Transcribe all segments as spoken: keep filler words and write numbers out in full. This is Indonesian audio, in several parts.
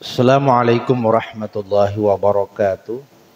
Assalamualaikum warahmatullahi wabarakatuh.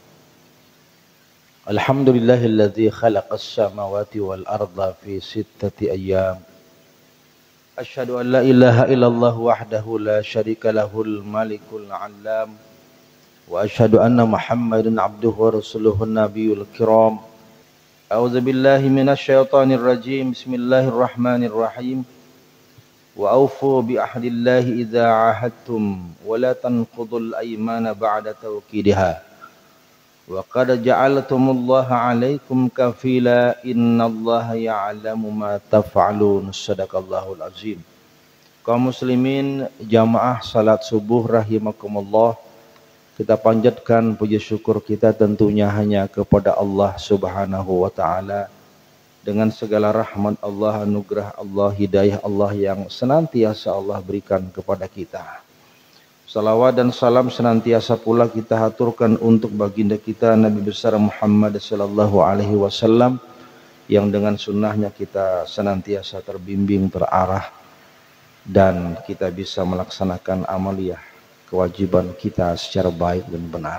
Alhamdulillahilladzi khalaqas samawati wal arda fi sittati ayyam. Asyhadu an la ilaha illallah wahdahu la syarika lahul malikul alam. Wa asyhadu anna Muhammadan abduhu wa rasuluhun nabiyul kiram. A'udzu billahi minasyaitonir rajim. Bismillahirrahmanirrahim. Wa aufu bi ahdillahi idza ahadtum wa la tanqudul aymana ba'da tawkidiha wa qad ja'altumullaha 'alaikum kafila innallaha ya'lamu ma taf'alun. Shadaqallahul azim. Kaum muslimin jamaah salat subuh rahimakumullah, kita panjatkan puji syukur kita tentunya hanya kepada Allah Subhanahu wa taala, dengan segala rahmat Allah, anugerah Allah, hidayah Allah yang senantiasa Allah berikan kepada kita. Salawat dan salam senantiasa pula kita haturkan untuk baginda kita Nabi besar Muhammad sallallahu alaihi wasallam, yang dengan sunnahnya kita senantiasa terbimbing, terarah, dan kita bisa melaksanakan amaliyah kewajiban kita secara baik dan benar.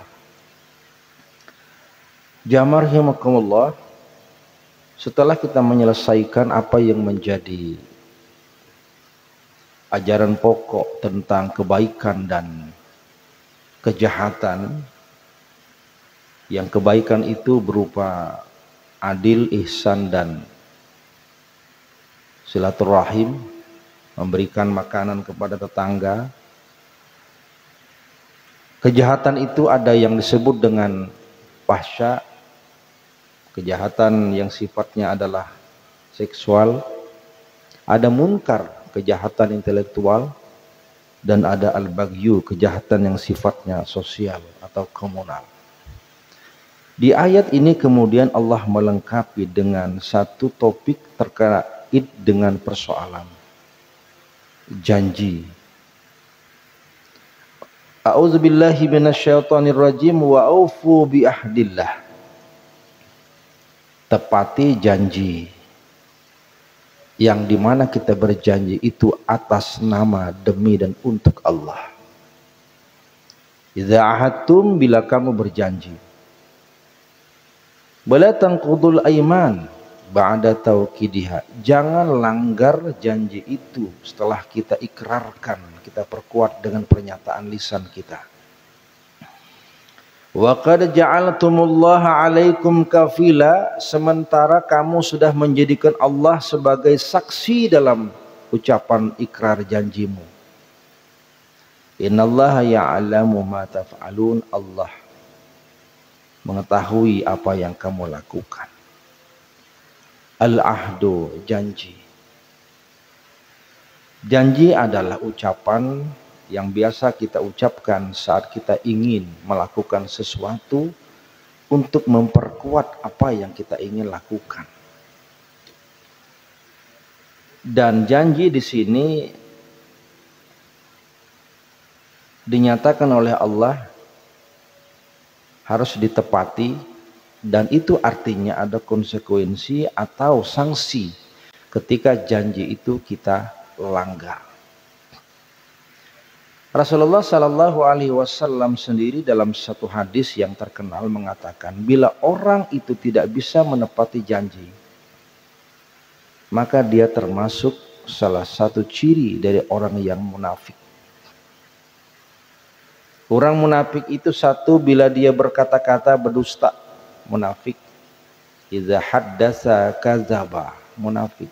Jamaah rahimakumullah, setelah kita menyelesaikan apa yang menjadi ajaran pokok tentang kebaikan dan kejahatan, yang kebaikan itu berupa adil, ihsan, dan silaturahim, memberikan makanan kepada tetangga. Kejahatan itu ada yang disebut dengan fahsya, kejahatan yang sifatnya adalah seksual, ada munkar, kejahatan intelektual, dan ada al-baghyu, kejahatan yang sifatnya sosial atau komunal. Di ayat ini kemudian Allah melengkapi dengan satu topik terkait dengan persoalan janji. A'udzubillahi minasyaitonirrajim wa aufu bi ahdillah. Tepati janji, yang dimana kita berjanji itu atas nama, demi, dan untuk Allah. Idza ahadtum, bila kamu berjanji. Wala tanqudul aiman ba'da taukidiha. Jangan langgar janji itu setelah kita ikrarkan, kita perkuat dengan pernyataan lisan kita. Wa qad ja'altumullaha 'alaikum kafila, sementara kamu sudah menjadikan Allah sebagai saksi dalam ucapan ikrar janjimu. Innallaha ya'lamu ma taf'alun, Allah mengetahui apa yang kamu lakukan. Al-ahdu, janji. Janji adalah ucapan yang biasa kita ucapkan saat kita ingin melakukan sesuatu untuk memperkuat apa yang kita ingin lakukan. Dan janji di sini dinyatakan oleh Allah harus ditepati, dan itu artinya ada konsekuensi atau sanksi ketika janji itu kita langgar. Rasulullah Shallallahu Alaihi Wasallam sendiri dalam satu hadis yang terkenal mengatakan, bila orang itu tidak bisa menepati janji, maka dia termasuk salah satu ciri dari orang yang munafik. Orang munafik itu satu, bila dia berkata-kata berdusta, munafik. Idza haddatsa kadzaba, munafik.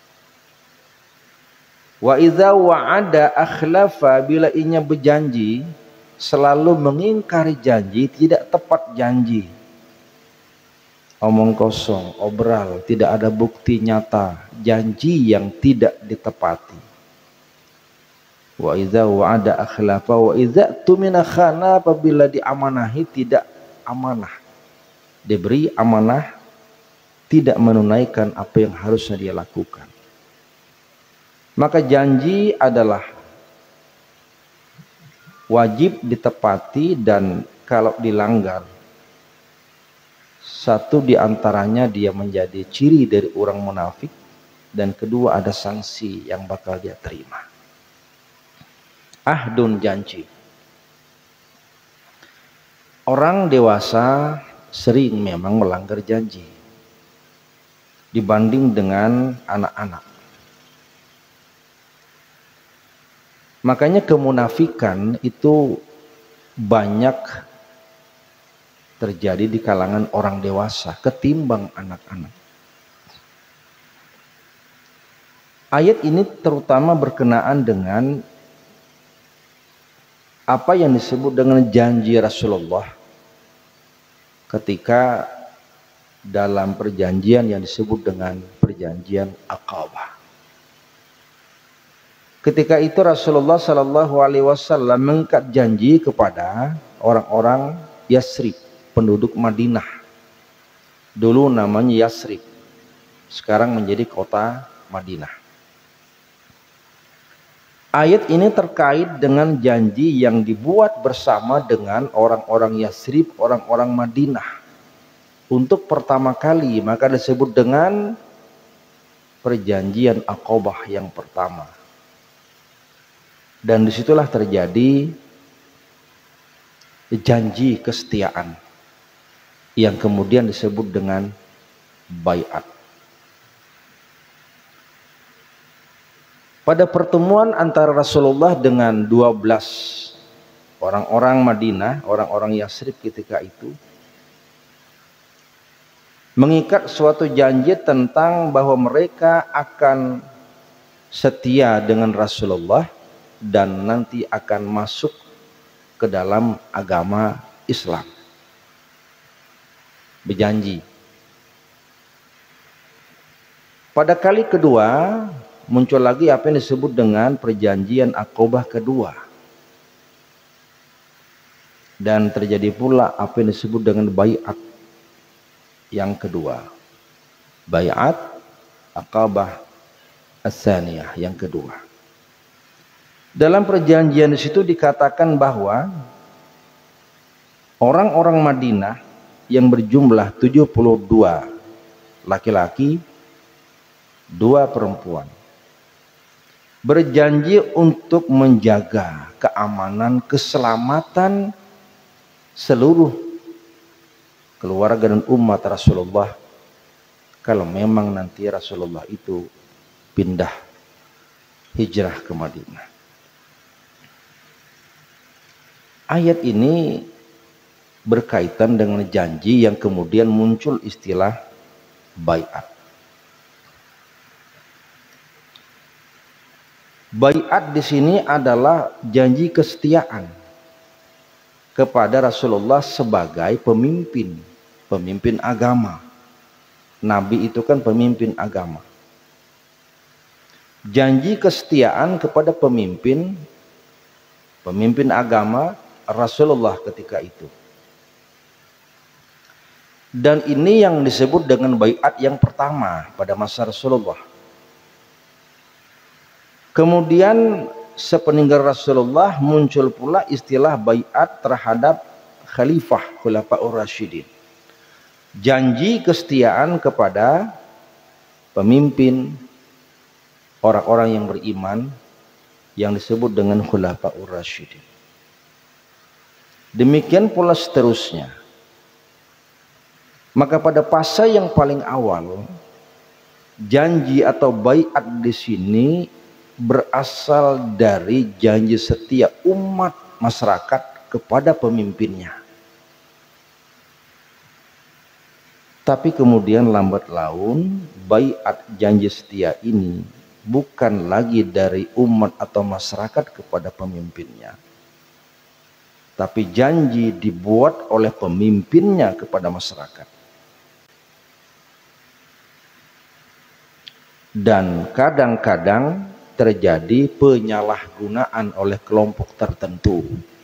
Wa idza wa'ada akhlafa, bila inya berjanji selalu mengingkari janji, tidak tepat janji. Omong kosong, obral, tidak ada bukti nyata, janji yang tidak ditepati. Wa idza wa'ada akhlafa wa idza tumina khana, apabila diamanahi tidak amanah. Diberi amanah tidak menunaikan apa yang harusnya dia lakukan. Maka janji adalah wajib ditepati, dan kalau dilanggar, satu diantaranya dia menjadi ciri dari orang munafik, dan kedua ada sanksi yang bakal dia terima. Ahdun, janji. orang dewasa sering memang melanggar janji dibanding dengan anak-anak. Makanya kemunafikan itu banyak terjadi di kalangan orang dewasa ketimbang anak-anak. Ayat ini terutama berkenaan dengan apa yang disebut dengan janji Rasulullah ketika dalam perjanjian yang disebut dengan perjanjian Aqabah. Ketika itu Rasulullah Shallallahu Alaihi Wasallam mengikat janji kepada orang-orang Yasrib, penduduk Madinah. Dulu namanya Yasrib, sekarang menjadi kota Madinah. Ayat ini terkait dengan janji yang dibuat bersama dengan orang-orang Yasrib, orang-orang Madinah. Untuk pertama kali maka disebut dengan perjanjian Aqabah yang pertama. Dan disitulah terjadi janji kesetiaan yang kemudian disebut dengan baiat. Pada pertemuan antara Rasulullah dengan dua belas orang-orang Madinah, orang-orang Yasrib ketika itu, mengikat suatu janji tentang bahwa mereka akan setia dengan Rasulullah dan nanti akan masuk ke dalam agama Islam. Berjanji. Pada kali kedua muncul lagi apa yang disebut dengan perjanjian Aqabah kedua. Dan terjadi pula apa yang disebut dengan baiat yang kedua. Baiat Aqabah As-Saniyah yang kedua. Dalam perjanjian di situ dikatakan bahwa orang-orang Madinah yang berjumlah tujuh puluh dua laki-laki, dua perempuan, berjanji untuk menjaga keamanan, keselamatan seluruh keluarga dan umat Rasulullah kalau memang nanti Rasulullah itu pindah hijrah ke Madinah. Ayat ini berkaitan dengan janji yang kemudian muncul istilah baiat. Baiat di sini adalah janji kesetiaan kepada Rasulullah sebagai pemimpin, pemimpin agama. Nabi itu kan pemimpin agama. Janji kesetiaan kepada pemimpin, pemimpin agama Rasulullah ketika itu. Dan ini yang disebut dengan baiat yang pertama pada masa Rasulullah. Kemudian sepeninggal Rasulullah muncul pula istilah baiat terhadap khalifah Khulafaur Rasyidin. Janji kesetiaan kepada pemimpin orang-orang yang beriman yang disebut dengan Khulafaur Rasyidin. Demikian pula seterusnya. Maka pada fase yang paling awal, janji atau baiat di sini berasal dari janji setia umat masyarakat kepada pemimpinnya. Tapi kemudian lambat laun baiat janji setia ini bukan lagi dari umat atau masyarakat kepada pemimpinnya, tapi janji dibuat oleh pemimpinnya kepada masyarakat. Dan kadang-kadang terjadi penyalahgunaan oleh kelompok tertentu,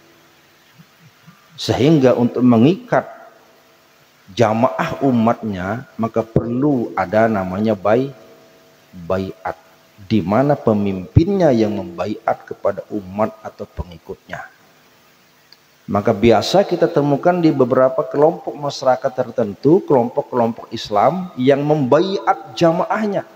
sehingga untuk mengikat jamaah umatnya maka perlu ada namanya bai baiat, di mana pemimpinnya yang membaiat kepada umat atau pengikutnya. Maka biasa kita temukan di beberapa kelompok masyarakat tertentu, kelompok-kelompok Islam yang membaiat jamaahnya.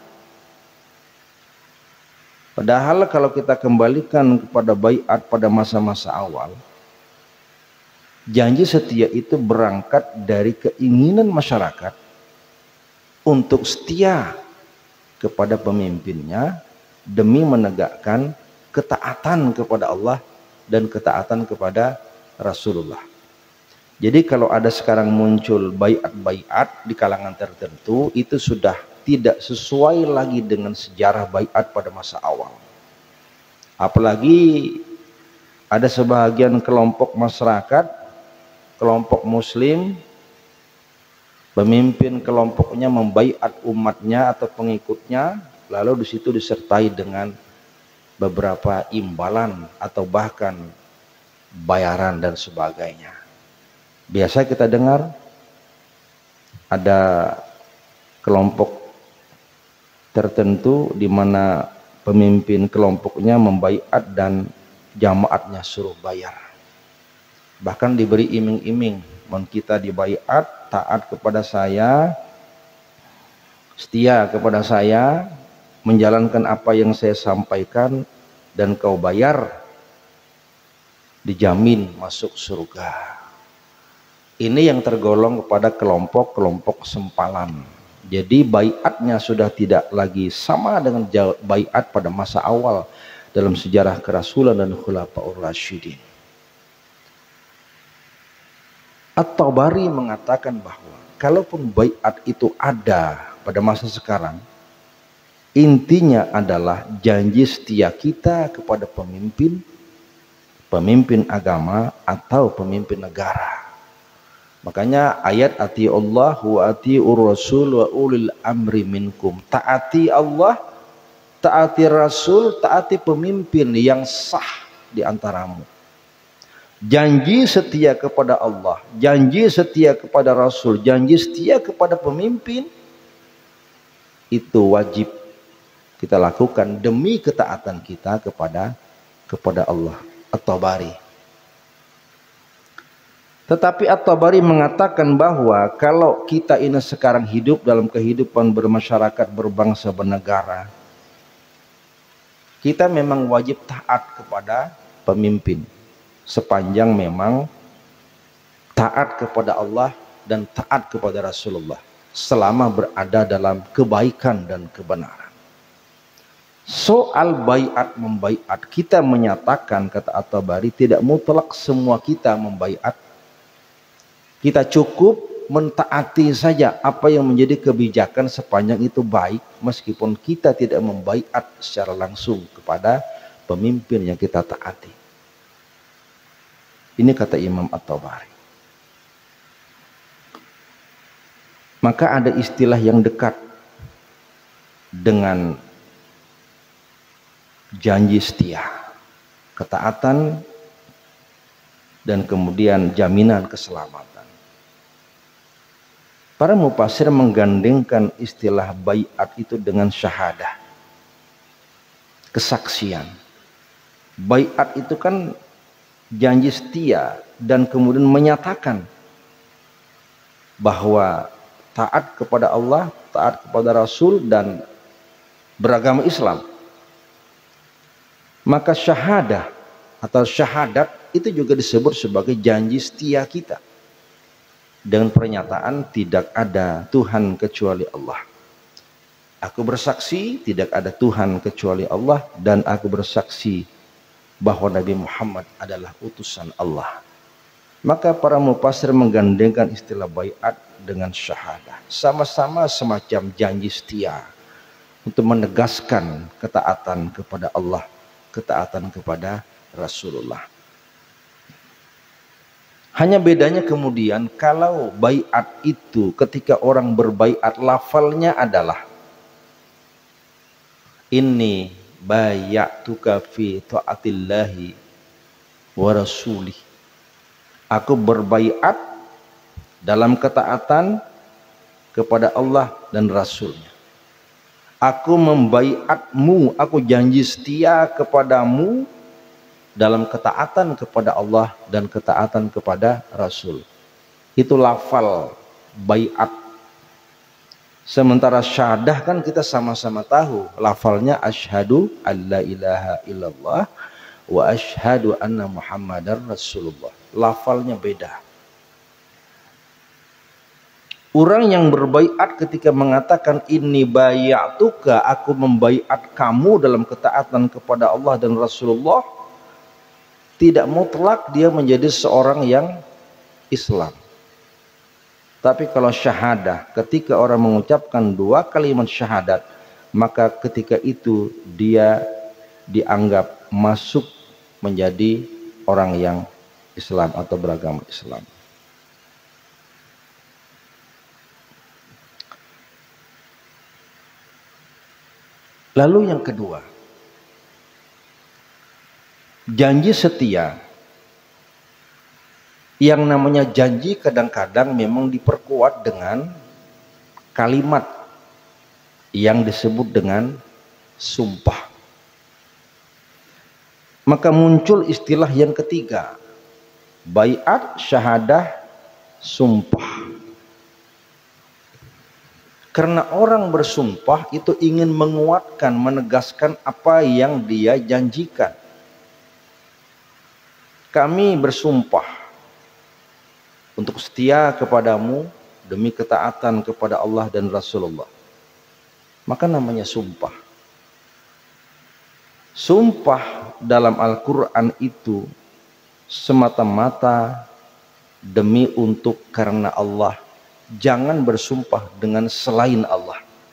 Padahal kalau kita kembalikan kepada baiat pada masa-masa awal, Janji setia itu berangkat dari keinginan masyarakat untuk setia kepada pemimpinnya demi menegakkan ketaatan kepada Allah dan ketaatan kepada Rasulullah. Jadi kalau ada sekarang muncul baiat-baiat di kalangan tertentu, itu sudah tidak sesuai lagi dengan sejarah baiat pada masa awal. Apalagi ada sebahagian kelompok masyarakat, kelompok muslim, pemimpin kelompoknya membaiat umatnya atau pengikutnya, lalu di situ disertai dengan beberapa imbalan atau bahkan bayaran dan sebagainya. Biasa kita dengar ada kelompok tertentu di mana pemimpin kelompoknya membaiat dan jamaatnya suruh bayar. Bahkan diberi iming-iming, "Mun kita dibaiat, taat kepada saya, setia kepada saya, menjalankan apa yang saya sampaikan, dan kau bayar, dijamin masuk surga." Ini yang tergolong kepada kelompok-kelompok sempalan. Jadi baiatnya sudah tidak lagi sama dengan baiat pada masa awal dalam sejarah kerasulan dan khulafaur rasyidin. At-Tabari mengatakan bahwa kalaupun baiat itu ada pada masa sekarang, intinya adalah janji setia kita kepada pemimpin, pemimpin agama atau pemimpin negara. Makanya ayat ati Allah wa atiur rasul wa ulil amri minkum. Taati Allah, taati Rasul, taati pemimpin yang sah di antaramu. Janji setia kepada Allah, janji setia kepada Rasul, janji setia kepada pemimpin, itu wajib kita lakukan demi ketaatan kita kepada kepada Allah. At-Tabari. Tetapi At-Tabari mengatakan bahwa kalau kita ini sekarang hidup dalam kehidupan bermasyarakat, berbangsa, bernegara, kita memang wajib taat kepada pemimpin sepanjang memang taat kepada Allah dan taat kepada Rasulullah selama berada dalam kebaikan dan kebenaran. Soal baiat membaiat, kita menyatakan, kata At-Tabari, tidak mutlak semua kita membaiat. Kita cukup mentaati saja apa yang menjadi kebijakan sepanjang itu baik, meskipun kita tidak membaiat secara langsung kepada pemimpin yang kita taati. Ini kata Imam At-Tabari. Maka ada istilah yang dekat dengan janji setia, ketaatan, dan kemudian jaminan keselamatan. Para mufasir menggandengkan istilah baiat itu dengan syahadah, kesaksian. Baiat itu kan janji setia dan kemudian menyatakan bahwa taat kepada Allah, taat kepada Rasul, dan beragama Islam. Maka syahadah atau syahadat itu juga disebut sebagai janji setia kita dengan pernyataan tidak ada Tuhan kecuali Allah. Aku bersaksi tidak ada Tuhan kecuali Allah, dan aku bersaksi bahwa Nabi Muhammad adalah utusan Allah. Maka para mufasir menggandengkan istilah baiat dengan syahadah, sama-sama semacam janji setia untuk menegaskan ketaatan kepada Allah, ketaatan kepada Rasulullah. Hanya bedanya kemudian kalau baiat itu ketika orang berbaiat lafalnya adalah inni bayatuka fi taatillahi wa rasulih. Aku berbaiat dalam ketaatan kepada Allah dan Rasulnya. Aku membaiatmu, aku janji setia kepadamu dalam ketaatan kepada Allah dan ketaatan kepada Rasul. Itu lafal baiat. Sementara syahadah kan kita sama-sama tahu lafalnya asyhadu alla ilaha illallah wa asyhadu anna muhammadar rasulullah. lafalnya beda. Orang yang berbaiat ketika mengatakan ini bayatuka, aku membaiat kamu dalam ketaatan kepada Allah dan Rasulullah, tidak mutlak dia menjadi seorang yang Islam. Tapi kalau syahadah, ketika orang mengucapkan dua kalimat syahadat, maka ketika itu dia dianggap masuk menjadi orang yang Islam atau beragama Islam. Lalu yang kedua, janji setia. Yang namanya janji kadang-kadang memang diperkuat dengan kalimat yang disebut dengan sumpah. Maka muncul istilah yang ketiga, baiat, syahadah, sumpah. Karena orang bersumpah itu ingin menguatkan, menegaskan apa yang dia janjikan. Kami bersumpah untuk setia kepadamu demi ketaatan kepada Allah dan Rasulullah. Maka namanya sumpah. Sumpah dalam Al-Quran itu semata-mata demi untuk karena Allah. Jangan bersumpah dengan selain Allah.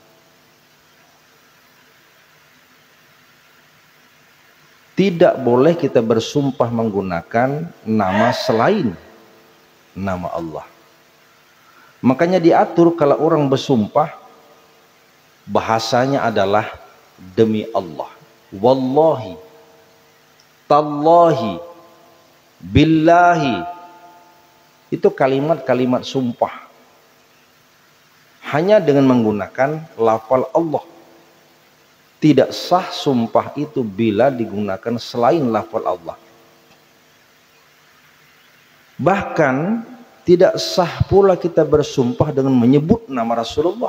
Tidak boleh kita bersumpah menggunakan nama selain nama Allah. Makanya diatur kalau orang bersumpah, bahasanya adalah demi Allah. Wallahi, tallahi, billahi. Itu kalimat-kalimat sumpah. Hanya dengan menggunakan lafal Allah. Tidak sah sumpah itu bila digunakan selain lafal Allah. Bahkan tidak sah pula kita bersumpah dengan menyebut nama Rasulullah.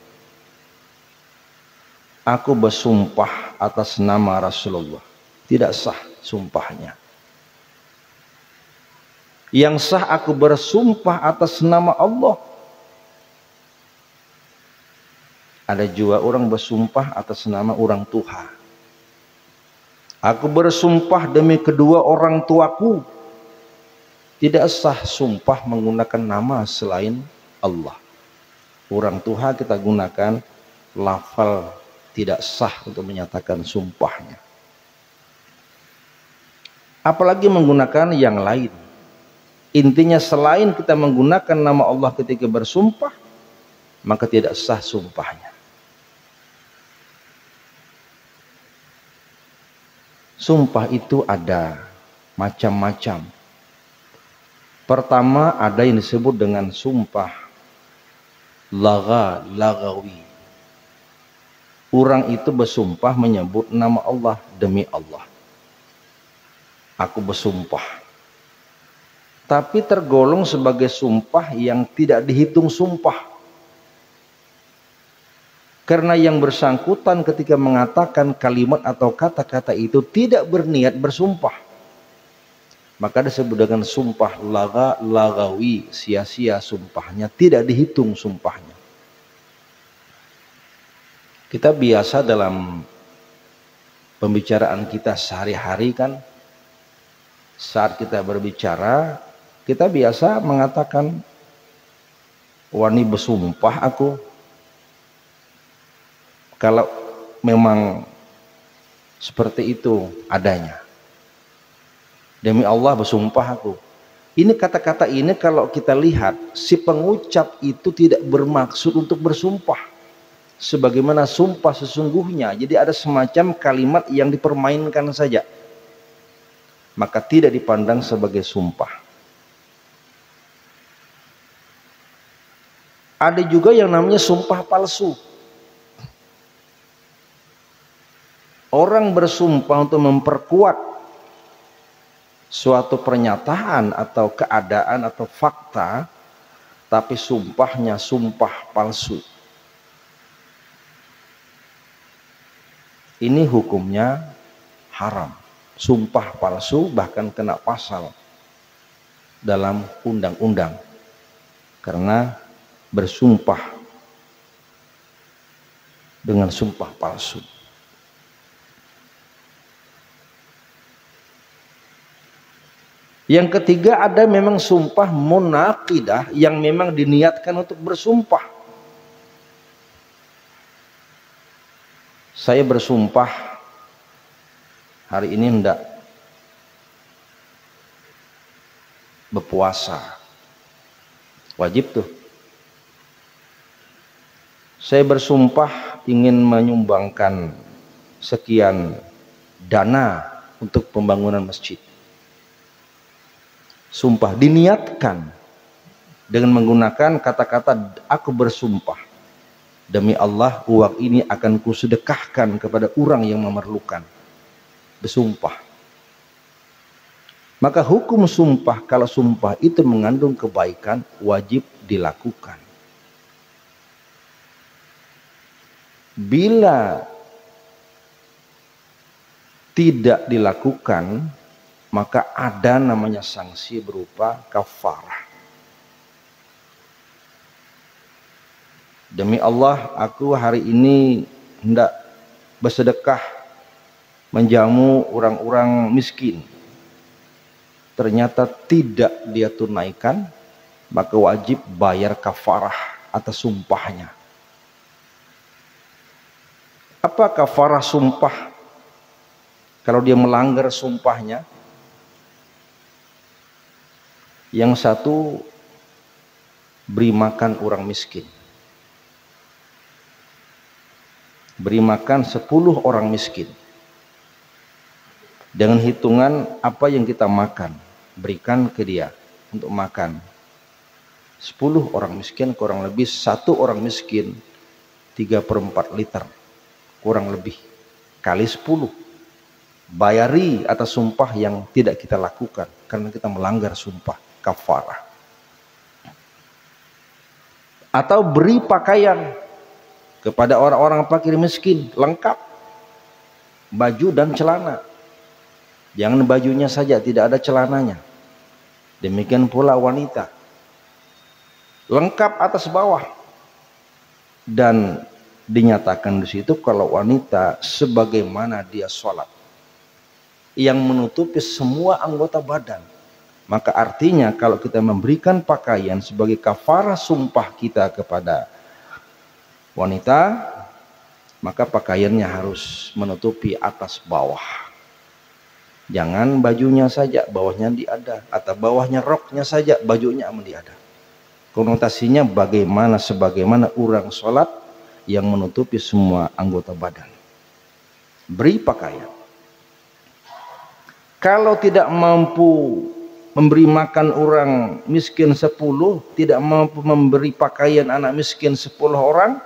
Aku bersumpah atas nama Rasulullah. Tidak sah sumpahnya. Yang sah aku bersumpah atas nama Allah. Ada juga orang bersumpah atas nama orang tua. Aku bersumpah demi kedua orang tuaku. Tidak sah sumpah menggunakan nama selain Allah. Orang tua kita gunakan lafal, tidak sah untuk menyatakan sumpahnya. Apalagi menggunakan yang lain. Intinya selain kita menggunakan nama Allah ketika bersumpah, maka tidak sah sumpahnya. Sumpah itu ada macam-macam. Pertama ada yang disebut dengan sumpah lagha, lagawi. Orang itu bersumpah menyebut nama Allah demi Allah. Aku bersumpah. Tapi tergolong sebagai sumpah yang tidak dihitung sumpah. Karena yang bersangkutan ketika mengatakan kalimat atau kata-kata itu tidak berniat bersumpah. Maka disebut dengan sumpah lagha, lagawi, sia-sia sumpahnya, tidak dihitung sumpahnya. Kita biasa dalam pembicaraan kita sehari-hari kan, saat kita berbicara, kita biasa mengatakan, wani bersumpah aku. Kalau memang seperti itu adanya. Demi Allah bersumpah aku. Ini kata-kata ini kalau kita lihat, si pengucap itu tidak bermaksud untuk bersumpah. Sebagaimana sumpah sesungguhnya. Jadi ada semacam kalimat yang dipermainkan saja. Maka tidak dipandang sebagai sumpah. Ada juga yang namanya sumpah palsu. Orang bersumpah untuk memperkuat suatu pernyataan atau keadaan atau fakta, tapi sumpahnya sumpah palsu. Ini hukumnya haram. Sumpah palsu bahkan kena pasal. dalam undang-undang karena bersumpah dengan sumpah palsu. Yang ketiga, ada memang sumpah munaqidah yang memang diniatkan untuk bersumpah. Saya bersumpah hari ini hendak berpuasa. Wajib tuh. Saya bersumpah ingin menyumbangkan sekian dana untuk pembangunan masjid. Sumpah diniatkan dengan menggunakan kata-kata aku bersumpah demi Allah uang ini akan kusedekahkan kepada orang yang memerlukan. Bersumpah. Maka hukum sumpah, kalau sumpah itu mengandung kebaikan, wajib dilakukan. Bila tidak dilakukan, maka ada namanya sanksi berupa kafarah. Demi Allah, aku hari ini hendak bersedekah menjamu orang-orang miskin. Ternyata tidak dia tunaikan, maka wajib bayar kafarah atas sumpahnya. Apa kafarah sumpah? Kalau dia melanggar sumpahnya, yang satu beri makan orang miskin, beri makan sepuluh orang miskin dengan hitungan apa yang kita makan, berikan ke dia untuk makan. Sepuluh orang miskin, kurang lebih satu orang miskin tiga per empat liter, kurang lebih kali sepuluh. Bayari atas sumpah yang tidak kita lakukan karena kita melanggar sumpah, kafarah. Atau beri pakaian kepada orang-orang fakir miskin lengkap, baju dan celana. Jangan bajunya saja, tidak ada celananya. Demikian pula wanita, lengkap atas bawah. Dan dinyatakan di situ kalau wanita sebagaimana dia sholat yang menutupi semua anggota badan, maka artinya kalau kita memberikan pakaian sebagai kafarah sumpah kita kepada wanita, maka pakaiannya harus menutupi atas bawah. Jangan bajunya saja, bawahnya diada, atau bawahnya roknya saja, bajunya diada. Konotasinya bagaimana sebagaimana orang sholat yang menutupi semua anggota badan. Beri pakaian. Kalau tidak mampu memberi makan orang miskin sepuluh, tidak mampu memberi pakaian anak miskin sepuluh orang,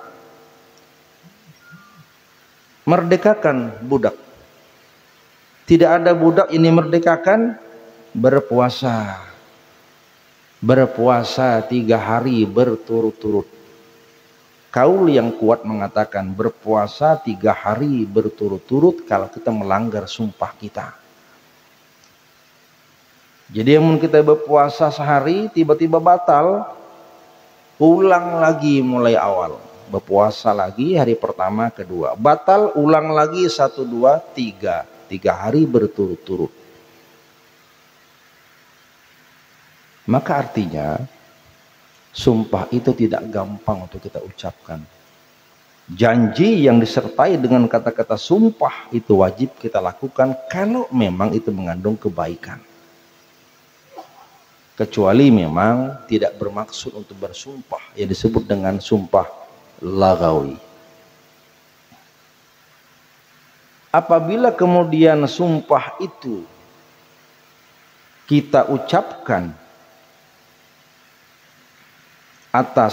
merdekakan budak. Tidak ada budak ini merdekakan, berpuasa. Berpuasa tiga hari berturut-turut. Kaul yang kuat mengatakan berpuasa tiga hari berturut-turut kalau kita melanggar sumpah kita. Jadi yang kita berpuasa sehari tiba-tiba batal, ulang lagi mulai awal. Berpuasa lagi hari pertama, kedua, batal, ulang lagi satu, dua, tiga, tiga hari berturut-turut. Maka artinya sumpah itu tidak gampang untuk kita ucapkan. Janji yang disertai dengan kata-kata sumpah itu wajib kita lakukan kalau memang itu mengandung kebaikan. Kecuali memang tidak bermaksud untuk bersumpah, yang disebut dengan sumpah lagawi. Apabila kemudian sumpah itu kita ucapkan atas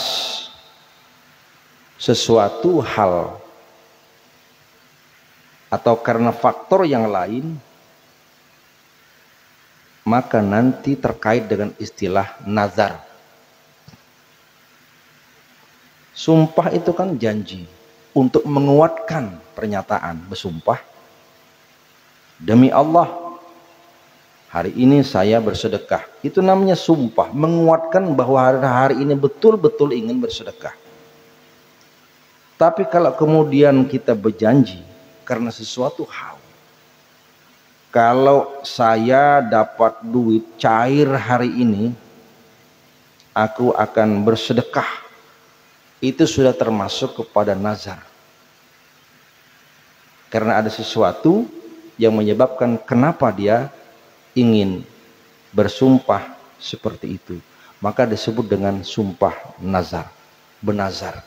sesuatu hal atau karena faktor yang lain, maka nanti terkait dengan istilah nazar. Sumpah itu kan janji untuk menguatkan pernyataan bersumpah. Demi Allah, hari ini saya bersedekah. Itu namanya sumpah, menguatkan bahwa hari ini betul-betul ingin bersedekah. Tapi kalau kemudian kita berjanji karena sesuatu hal, kalau saya dapat duit cair hari ini, aku akan bersedekah, itu sudah termasuk kepada nazar. Karena ada sesuatu yang menyebabkan kenapa dia ingin bersumpah seperti itu, maka disebut dengan sumpah nazar, benazar.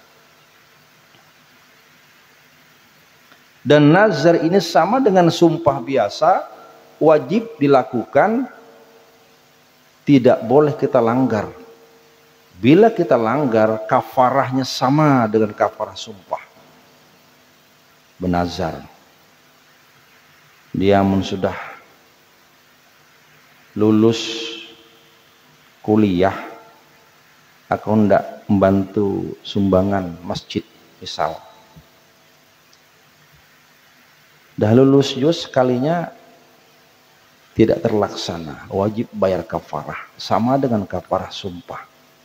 Dan nazar ini sama dengan sumpah biasa, wajib dilakukan, tidak boleh kita langgar. Bila kita langgar, kafarahnya sama dengan kafarah sumpah benazar. Dia mun sudah lulus kuliah, aku hendak membantu sumbangan masjid misal, dah lulus jus sekalinya tidak terlaksana, wajib bayar kafarah, sama dengan kafarah sumpah.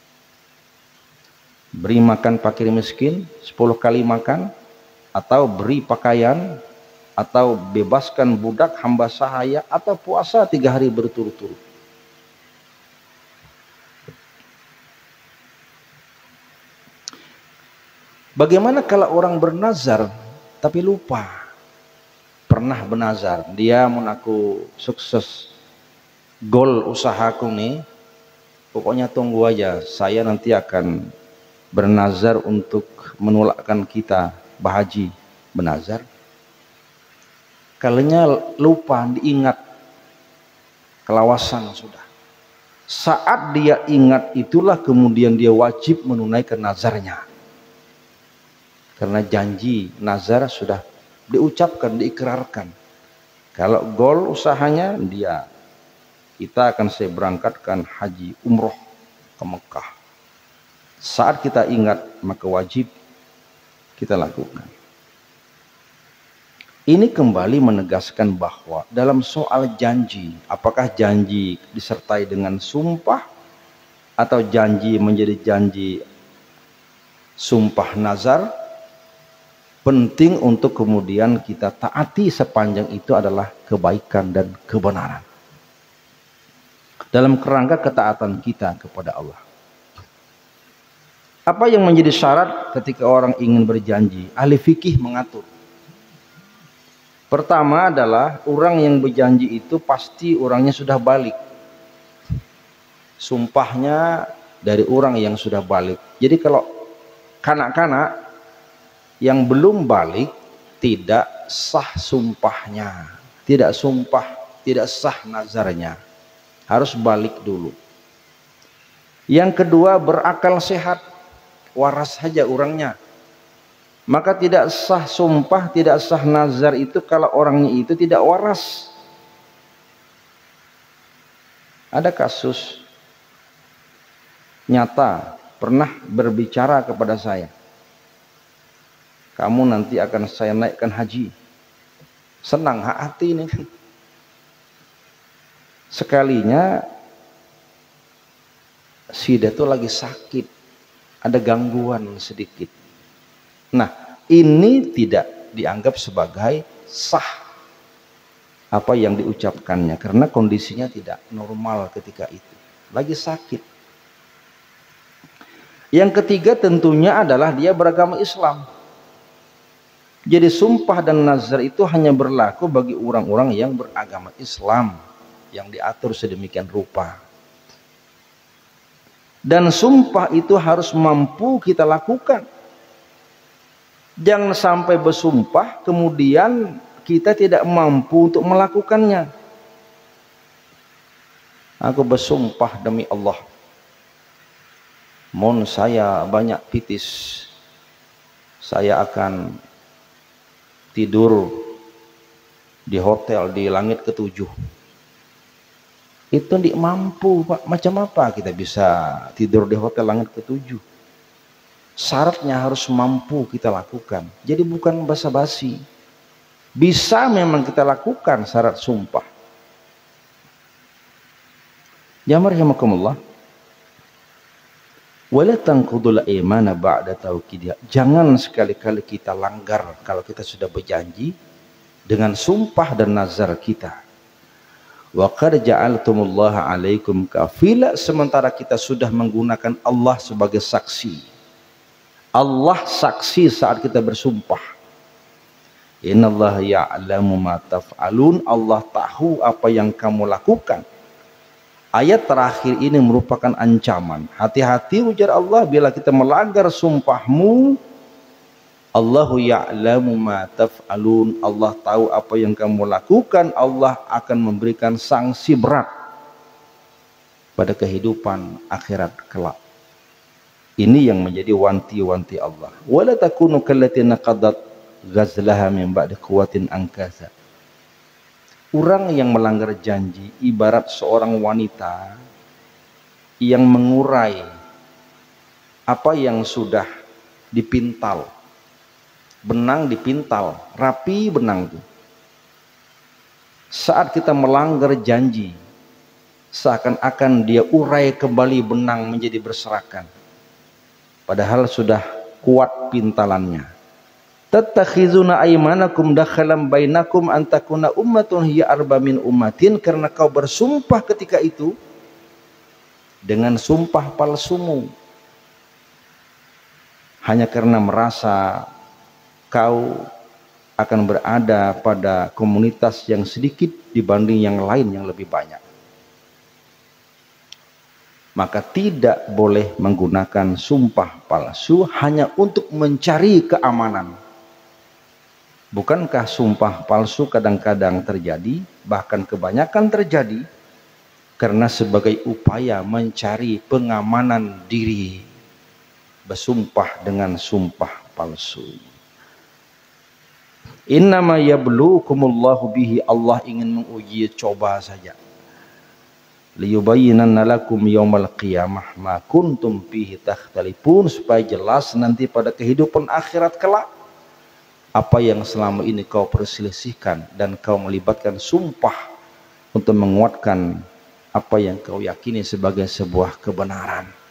Beri makan fakir miskin sepuluh kali makan, atau beri pakaian, atau bebaskan budak hamba sahaya, atau puasa tiga hari berturut-turut. Bagaimana kalau orang bernazar tapi lupa? Pernah bernazar, dia mau aku sukses, goal usahaku nih, pokoknya tunggu aja, saya nanti akan bernazar untuk menolakkan kita bahaji, bernazar. Kalinya lupa, diingat, kelawasan sudah. Saat dia ingat itulah kemudian dia wajib menunaikan nazarnya. Karena janji nazar sudah diucapkan, diikrarkan. Kalau goal usahanya dia, kita akan saya berangkatkan haji umroh ke Mekah. Saat kita ingat maka wajib kita lakukan. Ini kembali menegaskan bahwa dalam soal janji, apakah janji disertai dengan sumpah atau janji menjadi janji sumpah nazar, penting untuk kemudian kita taati sepanjang itu adalah kebaikan dan kebenaran dalam kerangka ketaatan kita kepada Allah. Apa yang menjadi syarat ketika orang ingin berjanji? Ahli fikih mengatur. Pertama adalah orang yang berjanji itu pasti orangnya sudah balik. Sumpahnya dari orang yang sudah balik. Jadi kalau kanak-kanak yang belum balik tidak sah sumpahnya, tidak sumpah, tidak sah nazarnya. Harus balik dulu. Yang kedua, berakal sehat, waras saja orangnya. Maka tidak sah sumpah, tidak sah nazar itu kalau orangnya itu tidak waras. Ada kasus nyata pernah berbicara kepada saya, kamu nanti akan saya naikkan haji. Senang hati ini. Sekalinya si dia tuh lagi sakit, ada gangguan sedikit. Nah, ini tidak dianggap sebagai sah apa yang diucapkannya karena kondisinya tidak normal ketika itu, lagi sakit. Yang ketiga tentunya adalah dia beragama Islam. Jadi sumpah dan nazar itu hanya berlaku bagi orang-orang yang beragama Islam, yang diatur sedemikian rupa. Dan sumpah itu harus mampu kita lakukan. Jangan sampai bersumpah kemudian kita tidak mampu untuk melakukannya. Aku bersumpah demi Allah, mohon saya banyak pitis, saya akan tidur di hotel di langit ketujuh. Itu tidak mampu, Pak. Macam apa kita bisa tidur di hotel langit ketujuh? Syaratnya harus mampu kita lakukan. Jadi bukan basa-basi. Bisa memang kita lakukan syarat sumpah. Ya marhamakumullah. Wala tanqudul imana ba'da tauqidha. Jangan sekali-kali kita langgar kalau kita sudah berjanji dengan sumpah dan nazar kita. Wa qad ja'altumullaha 'alaikum kafila, sementara kita sudah menggunakan Allah sebagai saksi. Allah saksi saat kita bersumpah. Innallaha ya'lamu ma taf'alun. Allah tahu apa yang kamu lakukan. Ayat terakhir ini merupakan ancaman. Hati-hati ujar Allah bila kita melanggar sumpahmu. Allahu ya'lamu ma taf'alun. Allah tahu apa yang kamu lakukan. Allah akan memberikan sanksi berat pada kehidupan akhirat kelak. Ini yang menjadi wanti-wanti Allah. Wala takunu kallati naqadat ghazlaha min ba'di quwwatin ankasa. Orang yang melanggar janji ibarat seorang wanita yang mengurai apa yang sudah dipintal. Benang dipintal, rapi benang itu. Saat kita melanggar janji, seakan-akan dia urai kembali benang menjadi berserakan. Padahal sudah kuat pintalannya. Tattakhizuna aymanakum dakhalan bainakum antakuna ummatun hiya arba min ummatin, karena kau bersumpah ketika itu dengan sumpah palsumu hanya karena merasa kau akan berada pada komunitas yang sedikit dibanding yang lain yang lebih banyak. Maka tidak boleh menggunakan sumpah palsu hanya untuk mencari keamanan. Bukankah sumpah palsu kadang-kadang terjadi, bahkan kebanyakan terjadi karena sebagai upaya mencari pengamanan diri, bersumpah dengan sumpah palsu. Innama yabluukumullahu bihi, Allah ingin menguji, coba saja. Liyubayyinanna lakum yaumal qiyamah ma kuntum fihi takhtalifun, supaya jelas nanti pada kehidupan akhirat kelak apa yang selama ini kau perselisihkan dan kau melibatkan sumpah untuk menguatkan apa yang kau yakini sebagai sebuah kebenaran.